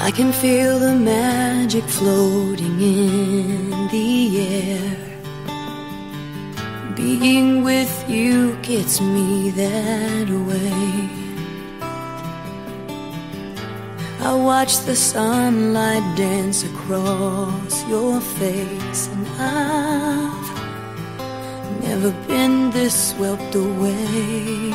I can feel the magic floating in the air. Being with you gets me that way. I watch the sunlight dance across your face, and I've never been this swept away.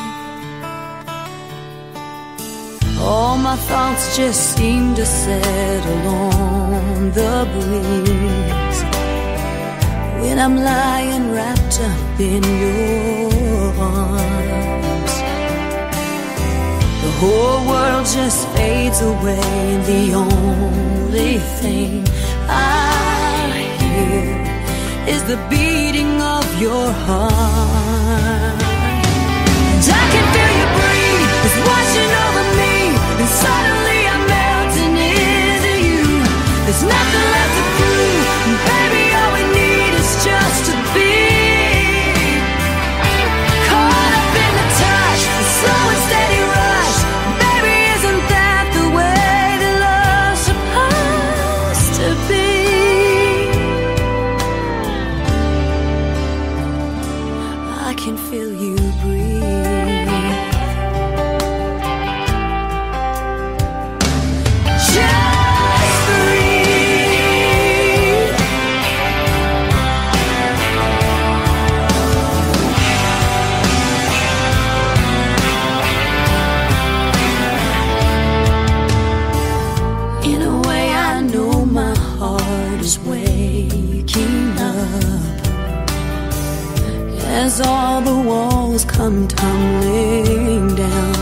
All my thoughts just seem to settle on the breeze when I'm lying wrapped up in your arms. The whole world just fades away, and the only thing I hear is the beating of your heart. And I can feel you breathe, it's washing over me, and suddenly I'm melting into you. There's nothing left to prove, and baby, all we need is just to be caught up in the touch, the slow and steady rush. Baby, isn't that the way that love's supposed to be? I can feel you breathe. Just breathe. In a way, I know my heart is waking up as all the walls come tumbling down,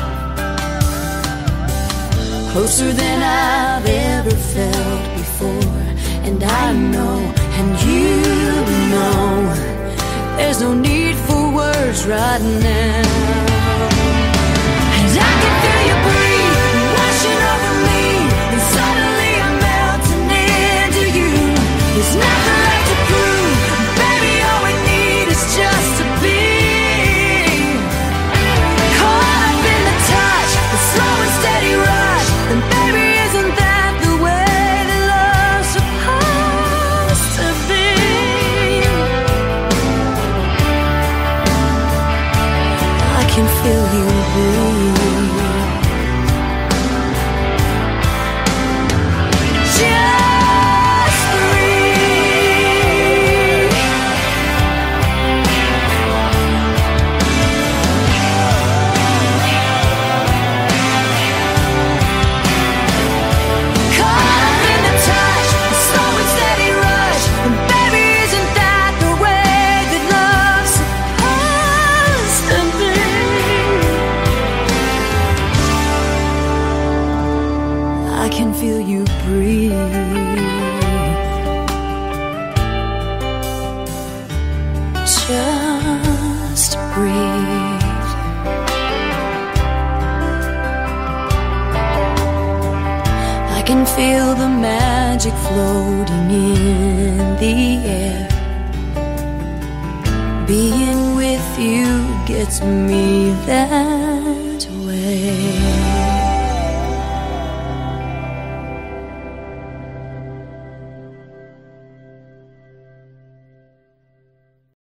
closer than I've ever felt before. And I know, and you know, there's no need for words right now. And I can feel you breathe, washing over me, and suddenly I'm melting into you. There's nothing left to prove, baby, all we need is just to be caught up in the touch, the slow and steady rush. And baby, isn't that the way that love's supposed to be? I can feel you breathe. Just breathe. Caught up in the touch, the slow and steady rush. And baby, isn't that the way that love's supposed to be? I can feel you breathe. Just breathe. I can feel the magic floating in the air. Being with you gets me that